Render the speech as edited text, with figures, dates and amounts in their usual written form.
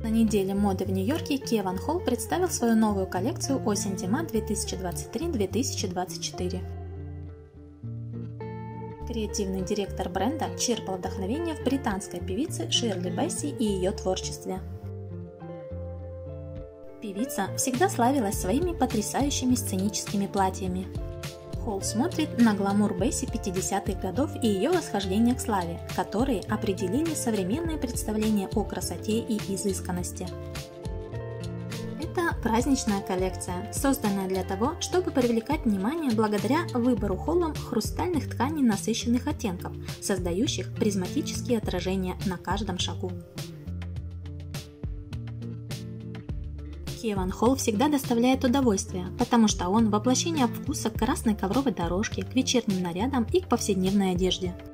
На неделе моды в Нью-Йорке Кеван Холл представил свою новую коллекцию осень-зима 2023-2024. Креативный директор бренда черпал вдохновение в британской певице Ширли Бесси и ее творчестве. Певица всегда славилась своими потрясающими сценическими платьями. Холл смотрит на гламур Бесси 50-х годов и ее восхождение к славе, которые определили современные представления о красоте и изысканности. Это праздничная коллекция, созданная для того, чтобы привлекать внимание благодаря выбору Холлом хрустальных тканей насыщенных оттенков, создающих призматические отражения на каждом шагу. Кеван Холл всегда доставляет удовольствие, потому что он воплощение вкуса к красной ковровой дорожке, к вечерним нарядам и к повседневной одежде.